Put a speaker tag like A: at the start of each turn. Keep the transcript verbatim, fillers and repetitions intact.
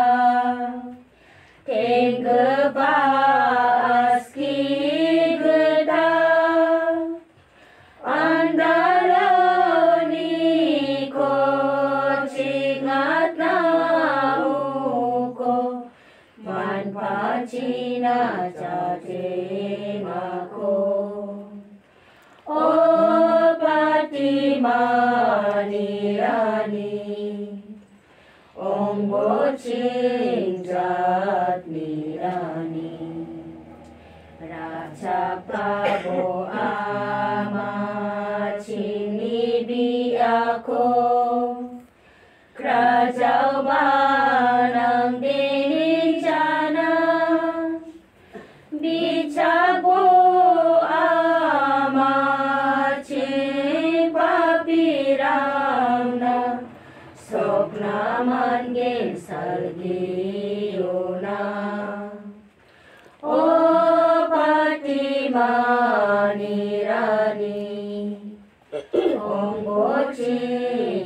A: Tenggebaski gedang andalani ko cingat nauko man pacina jateng aku o patimani rani Om bocing jat nirani Raja Prabu amat cini aku Kerajaan manang dinincana Bicabu amat cing papiramna Sok naman gen salgiuna O patimani rani Om bocing